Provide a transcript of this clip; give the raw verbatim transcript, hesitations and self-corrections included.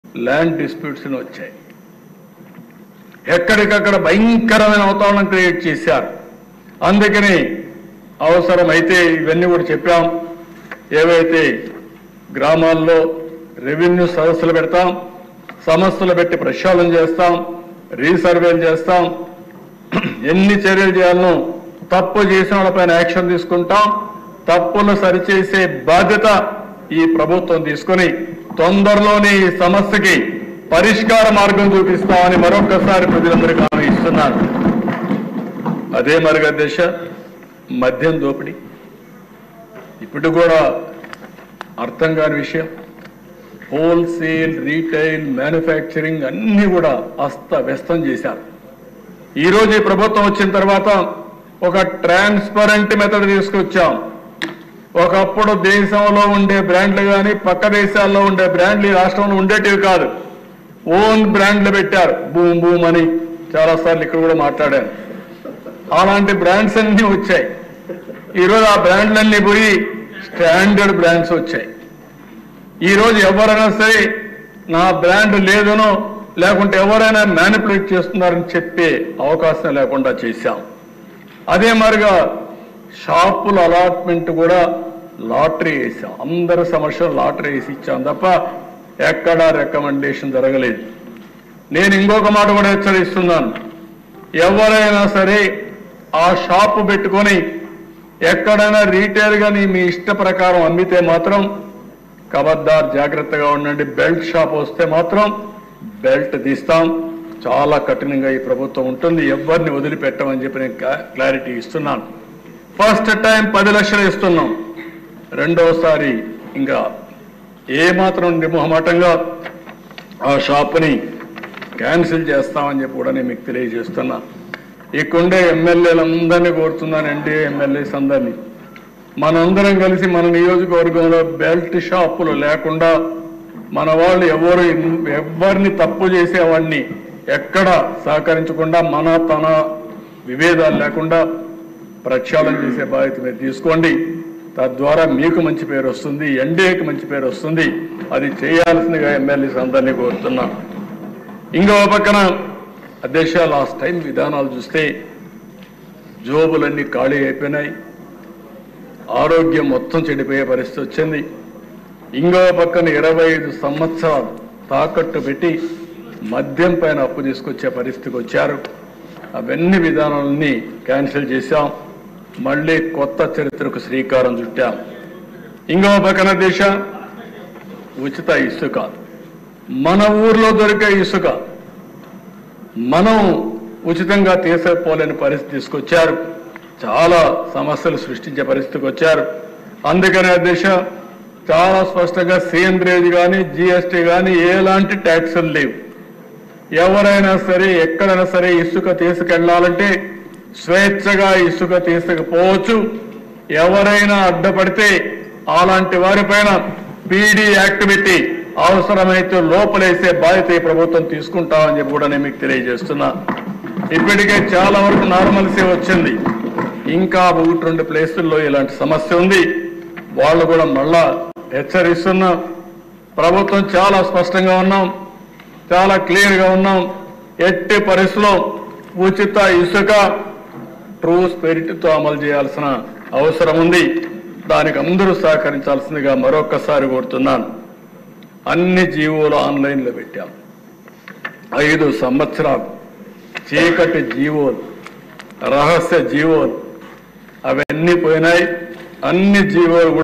Land disputes వచ్చాయి. ఎక్కడికక్కడ భయంకరమైన వాతావరణం క్రియేట్ చేశారు. అందుకని అవసరమైతే ఇవన్నీ కూడా చెప్పాం. ఏవైతే గ్రామాల్లో రెవెన్యూ సదస్సులు పెడతాం, సమస్యలు పెట్టి ప్రక్షాళన చేస్తాం, రీసర్వేలు చేస్తాం, ఎన్ని చర్యలు చేయాలనో తప్పు చేసిన వాళ్ళపైన యాక్షన్ తీసుకుంటాం. తప్పులు సరిచేసే బాధ్యత ఈ ప్రభుత్వం తీసుకుని తొందరలోనే ఈ సమస్యకి పరిష్కార మార్గం చూపిస్తామని మరొకసారి ప్రజలందరికీ హామీ ఇస్తున్నాను. అదే మరిగా దేశ మద్యం దోపిడీ ఇప్పుడు కూడా అర్థం కాని విషయం. హోల్సేల్, రీటైల్, మ్యానుఫ్యాక్చరింగ్ అన్ని కూడా అస్తవ్యస్తం చేశారు. ఈరోజు ఈ ప్రభుత్వం వచ్చిన తర్వాత ఒక ట్రాన్స్పరెంట్ మెథడ్ తీసుకొచ్చాం. ఒకప్పుడు దేశంలో ఉండే బ్రాండ్లు కానీ పక్క దేశాల్లో ఉండే బ్రాండ్లు ఈ రాష్ట్రంలో ఉండేటివి కాదు. ఓన్ బ్రాండ్లు పెట్టారు. బూమ్ బూమ్ అని చాలాసార్లు ఇక్కడ కూడా మాట్లాడాను. అలాంటి బ్రాండ్స్ అన్నీ వచ్చాయి. ఈరోజు ఆ బ్రాండ్లన్నీ పోయి స్టాండర్డ్ బ్రాండ్స్ వచ్చాయి. ఈరోజు ఎవరైనా సరే నా బ్రాండ్ లేదనో లేకుంటే ఎవరైనా మ్యానిపులేట్ చేస్తున్నారని చెప్పే అవకాశం లేకుండా చేశాం. అదే మరిగా షాపుల అలాట్మెంట్ కూడా లాటరీ వేసాం. అందరి సమస్యలు లాటరీ వేసి ఇచ్చాం తప్ప ఎక్కడా రికమెండేషన్ జరగలేదు. నేను ఇంకొక మాట కూడా హెచ్చరిస్తున్నాను. ఎవరైనా సరే ఆ షాపు పెట్టుకొని ఎక్కడైనా రీటైల్ గానీ మీ ఇష్ట ప్రకారం అమ్మితే మాత్రం ఖబర్దార్, జాగ్రత్తగా ఉండండి. బెల్ట్ షాప్ వస్తే మాత్రం బెల్ట్ తీస్తాం. చాలా కఠినంగా ఈ ప్రభుత్వం ఉంటుంది. ఎవరిని వదిలిపెట్టమని చెప్పి నేను క్లారిటీ ఇస్తున్నాను. ఫస్ట్ టైం పది లక్షలు ఇస్తున్నాం. రెండోసారి ఇంకా ఏమాత్రం నిర్మోహమాటంగా ఆ షాపుని క్యాన్సిల్ చేస్తామని చెప్పి కూడా నేను మీకు తెలియజేస్తున్నా. ఇక్కడుండే ఎమ్మెల్యేలందరినీ కోరుతున్నాను, ఎన్డీఏ ఎమ్మెల్యేస్ అందరినీ, మనందరం కలిసి మన నియోజకవర్గంలో బెల్ట్ షాపులు లేకుండా మన వాళ్ళు ఎవరు ఎవరిని తప్పు చేసేవాడిని ఎక్కడ సహకరించకుండా మన తన విభేదాలు లేకుండా ప్రక్షాళన చేసే బాధ్యత మీరు తీసుకోండి. తద్వారా మీకు మంచి పేరు వస్తుంది, ఎన్డీఏకి మంచి పేరు వస్తుంది. అది చేయాల్సిందిగా ఎమ్మెల్యేస్ అందరినీ కోరుతున్నా. ఇంకో పక్కన అధ్యక్ష, లాస్ట్ టైం విధానాలు చూస్తే జోబులన్నీ ఖాళీ అయిపోయినాయి. ఆరోగ్యం మొత్తం చెడిపోయే పరిస్థితి వచ్చింది. ఇంకో పక్కన ఇరవై ఐదు సంవత్సరాలు తాకట్టు పెట్టి మద్యం పైన అప్పు తీసుకొచ్చే పరిస్థితికి వచ్చారు. అవన్నీ విధానాలన్నీ క్యాన్సిల్ చేశాం. మళ్ళీ కొత్త చరిత్రకు శ్రీకారం చుట్టాం. ఇంకో పక్కన దేశ ఉచిత ఇసుక, మన ఊర్లో దొరికే ఇసుక మనం ఉచితంగా తీసుకోలేని పరిస్థితి తీసుకొచ్చారు. చాలా సమస్యలు సృష్టించే పరిస్థితికి వచ్చారు. అందుకనే అధ్యక్ష చాలా స్పష్టంగా సేంద్రేజ్ కానీ జిఎస్టీ కానీ ఎలాంటి ట్యాక్సులు లేవు. ఎవరైనా సరే ఎక్కడైనా సరే ఇసుక తీసుకెళ్లాలంటే స్వేచ్ఛగా ఇసుక తీసుకుపోవచ్చు. ఎవరైనా అడ్డపడితే అలాంటి వారిపైన పీడీ యాక్ట్ పెట్టి అవసరమైతే లోపలేసే బాధ్యత ఈ ప్రభుత్వం తీసుకుంటామని చెప్పి కూడా నేను మీకు తెలియజేస్తున్నా. ఇప్పటికే చాలా వరకు నార్మల్సీ వచ్చింది. ఇంకా ఒకటి రెండు ప్లేసుల్లో ఇలాంటి సమస్య ఉంది. వాళ్ళు కూడా మళ్ళా హెచ్చరిస్తున్నాం. ప్రభుత్వం చాలా స్పష్టంగా ఉన్నాం, చాలా క్లియర్గా ఉన్నాం. ఎట్టి పరిస్థితుల్లో ఉచిత ఇసుక ట్రూ స్పిరిట్తో అమలు చేయాల్సిన అవసరం ఉంది. దానికి అందరూ సహకరించాల్సిందిగా మరొకసారి కోరుతున్నాను. అన్ని జీవోలు ఆన్లైన్లో పెట్టాం. ఐదు సంవత్సరాలు చీకటి జీవోలు, రహస్య జీవోలు అవన్నీ పోయినాయి. అన్ని జీవోలు